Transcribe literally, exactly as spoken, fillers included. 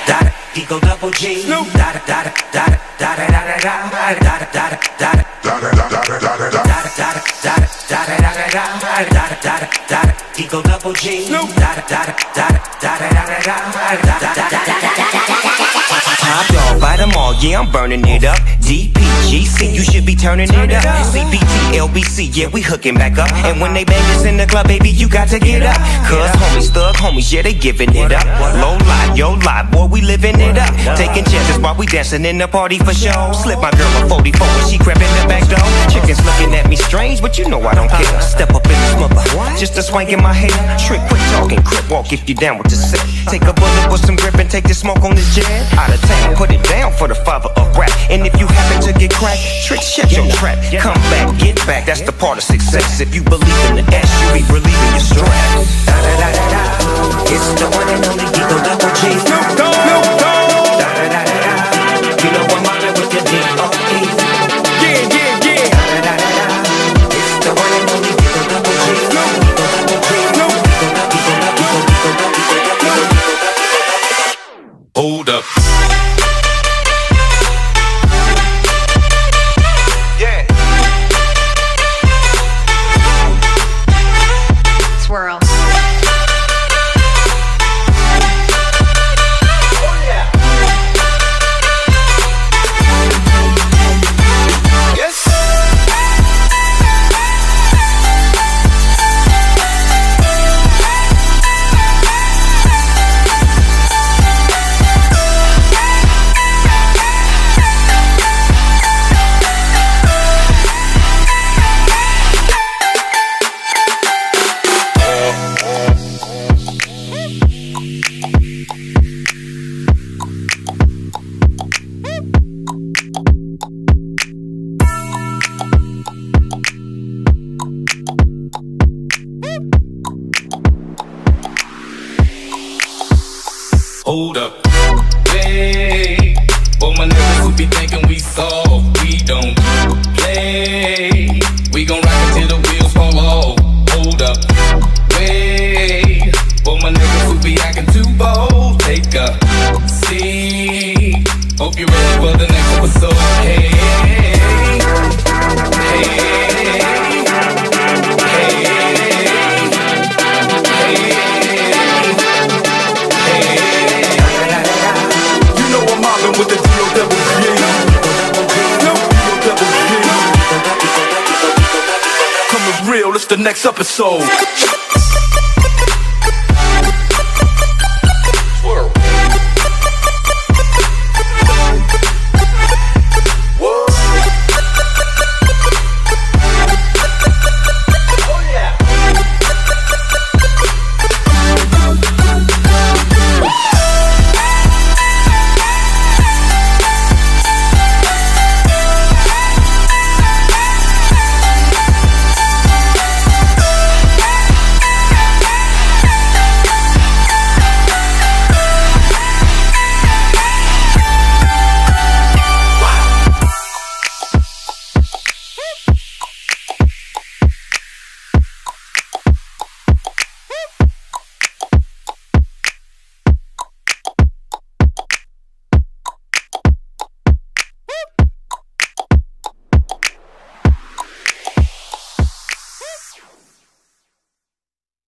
da da, Eagle Double G. Da da da da da da da da da da da da da. Eagle Double G. Top dog by them all, yeah, I'm burning it up. D P G C, you should be turning it up. C P T, L B C, yeah, we hooking back up. And when they bang us in the club, baby, you got to get up. Cause homies, thug homies, yeah, they giving it up. Low lie, yo lie, boy, we living it up. Taking chances while we dancing in the party for show. Slip my girl a forty-four when she crept in the back door. Chickens looking at me strange, but you know I don't care. Step up in this mother, just a swank in my hair. Trick, quit talking, crip walk if you down with the sick. Take a bullet with some grip and take the smoke on this jet. Out of town, put it down for the father of rap. And if you happen to get cracked, trick, shut your trap. Come back, get back, that's the part of success. If you believe in the S, you be relieving your stress. Da da da da da, it's the one and only Eagle Double G. Snoop Dogg, Snoop Dogg. Da da da da da, you know I'm mobbing with the D O E. Yeah, yeah, yeah. Da da da da da, it's the one and only Eagle Double G. Eagle Double G. Eagle Double G. Hold up. Yeah. Swirl. Oh yeah. Yes. Hold up. Hey, all my niggas who be thinking we soft, we don't play. We gon' rock until the wheels fall off. Hold up. Wait, all my niggas who be acting too bold, take a seat. Hope you're ready for the next episode. Hey, hey, hey. With the D O double G. No, D O double G. Coming real, it's the next episode.